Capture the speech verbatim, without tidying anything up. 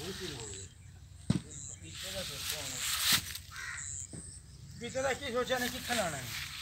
बीते का की सोचा नहीं कितना लाना है।